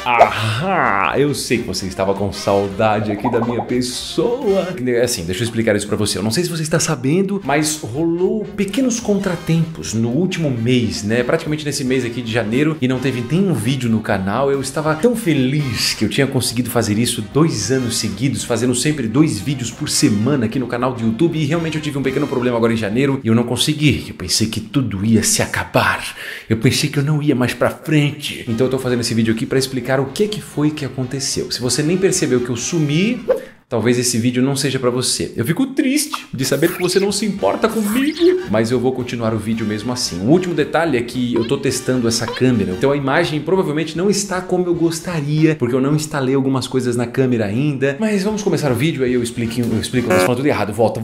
Ah, eu sei que você estava com saudade aqui da minha pessoa. Assim, deixa eu explicar isso pra você. Eu não sei se você está sabendo, mas rolou pequenos contratempos no último mês, né? Praticamente nesse mês aqui de janeiro, e não teve nenhum vídeo no canal. Eu estava tão feliz que eu tinha conseguido fazer isso 2 anos seguidos, fazendo sempre 2 vídeos por semana aqui no canal do YouTube, e realmente eu tive um pequeno problema agora em janeiro e eu não consegui. Eu pensei que tudo ia se acabar. Eu pensei que eu não ia mais pra frente. Então eu tô fazendo esse vídeo aqui pra explicar o que foi que aconteceu. Se você nem percebeu que eu sumi, talvez esse vídeo não seja pra você. Eu fico triste de saber que você não se importa comigo, mas eu vou continuar o vídeo mesmo assim. O último detalhe é que eu tô testando essa câmera, então a imagem provavelmente não está como eu gostaria, porque eu não instalei algumas coisas na câmera ainda. Mas vamos começar o vídeo, aí eu explico, eu falando tudo errado, volta.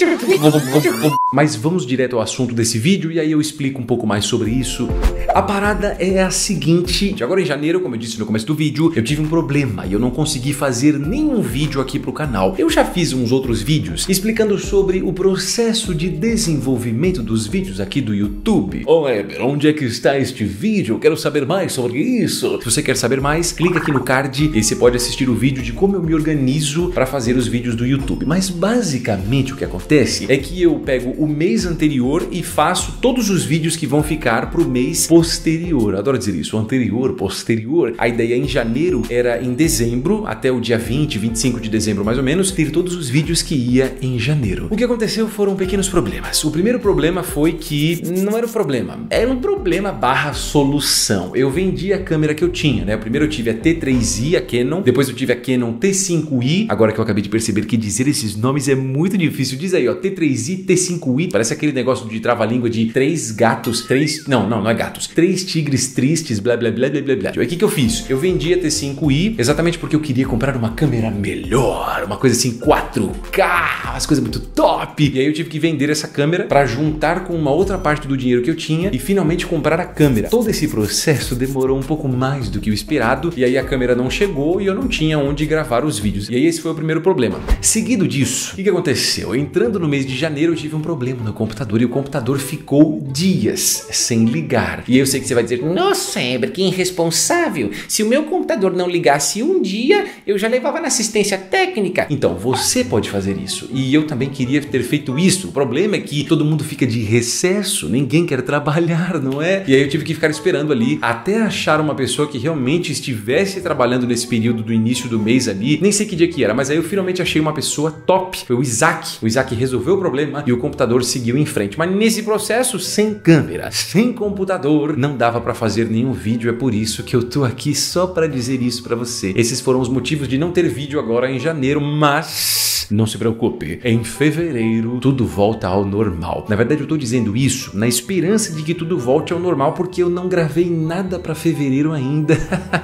Mas vamos direto ao assunto desse vídeo e aí eu explico um pouco mais sobre isso. A parada é a seguinte: agora em janeiro, como eu disse no começo do vídeo, eu tive um problema e eu não consegui fazer nenhum vídeo aqui pro canal. Eu já fiz uns outros vídeos explicando sobre o processo de desenvolvimento dos vídeos aqui do YouTube. Ô Eber, onde é que está este vídeo? Eu quero saber mais sobre isso. Se você quer saber mais, clica aqui no card e você pode assistir o vídeo de como eu me organizo para fazer os vídeos do YouTube. Mas basicamente o que acontece é que eu pego o mês anterior e faço todos os vídeos que vão ficar pro mês posterior. Adoro dizer isso, anterior, posterior. A ideia em janeiro era em dezembro, até o dia 20, 25 de dezembro mais ou menos, ter todos os vídeos que ia em janeiro. O que aconteceu foram pequenos problemas. O primeiro problema foi que não era um problema, era um problema barra solução. Eu vendi a câmera que eu tinha, né? Primeiro eu tive a T3i, a Canon, depois eu tive a Canon T5i, agora que eu acabei de perceber que dizer esses nomes é muito difícil. Diz aí, ó, T3i, T5i, parece aquele negócio de trava-língua de 3 gatos, 3... Não é gatos. 3 tigres tristes, blá blá blá blá blá blá. Aí o que eu fiz? Eu vendi a T5i exatamente porque eu queria comprar uma câmera melhor, uma coisa assim 4K, umas coisas muito top. E aí eu tive que vender essa câmera para juntar com uma outra parte do dinheiro que eu tinha e finalmente comprar a câmera. Todo esse processo demorou um pouco mais do que o esperado, e aí a câmera não chegou e eu não tinha onde gravar os vídeos. E aí esse foi o primeiro problema. Seguido disso, o que aconteceu? Entrando no mês de janeiro eu tive um problema no computador e o computador ficou dias sem ligar. E eu sei que você vai dizer: nossa, Eber, que irresponsável. Se o meu computador não ligasse um dia, eu já levava na assistência técnica. Então, você pode fazer isso. E eu também queria ter feito isso. O problema é que todo mundo fica de recesso, ninguém quer trabalhar, não é? E aí eu tive que ficar esperando ali até achar uma pessoa que realmente estivesse trabalhando nesse período do início do mês ali. Nem sei que dia que era, mas aí eu finalmente achei uma pessoa top. Foi o Isaac. O Isaac resolveu o problema e o computador seguiu em frente. Mas nesse processo, sem câmera, sem computador, não dava pra fazer nenhum vídeo. É por isso que eu tô aqui só pra dizer isso pra você. Esses foram os motivos de não ter vídeo agora em janeiro, mas não se preocupe, em fevereiro tudo volta ao normal. Na verdade eu tô dizendo isso na esperança de que tudo volte ao normal, porque eu não gravei nada pra fevereiro ainda.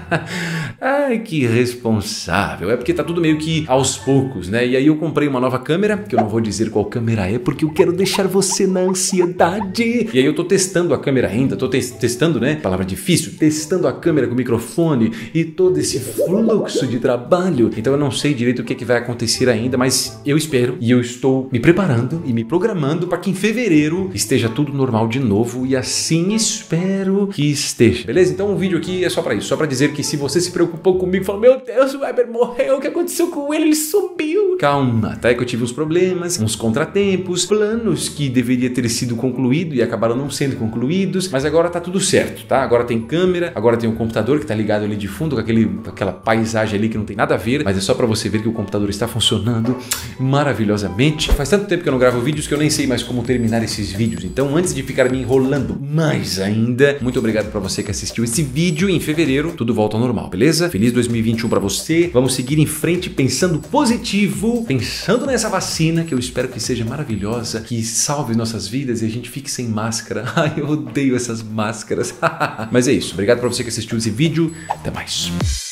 Ai, que irresponsável. É porque tá tudo meio que aos poucos, né? E aí eu comprei uma nova câmera, que eu não vou dizer qual câmera é, porque eu quero deixar você na ansiedade. E aí eu tô testando a câmera ainda, tô testando, né? Palavra difícil. Testando a câmera com o microfone e todo esse fluxo de trabalho. Então eu não sei direito o que vai acontecer ainda, mas eu espero e eu estou me preparando e me programando para que em fevereiro esteja tudo normal de novo, e assim espero que esteja. Beleza? Então o vídeo aqui é só para isso, só para dizer que se você se preocupou comigo, falou: meu Deus, o Eber morreu, o que aconteceu com ele? Ele sumiu. Calma, tá? É que eu tive uns problemas, uns contratempos, planos que deveria ter sido concluído e acabaram não sendo concluídos, mas agora tá tudo certo, tá? Agora tem câmera, agora tem um computador que tá ligado ali de fundo com aquela paisagem ali que não tem nada a ver, mas é só para você ver que o computador está funcionando maravilhosamente. Faz tanto tempo que eu não gravo vídeos que eu nem sei mais como terminar esses vídeos. Então, antes de ficar me enrolando mais ainda, muito obrigado para você que assistiu esse vídeo. Em fevereiro tudo volta ao normal, beleza? Feliz 2021 para você. Vamos seguir em frente pensando positivo, pensando nessa vacina que eu espero que seja maravilhosa, que salve nossas vidas e a gente fique sem máscara. Ai, eu odeio essas máscaras. Mas é isso. Obrigado para você que assistiu esse vídeo. Até mais.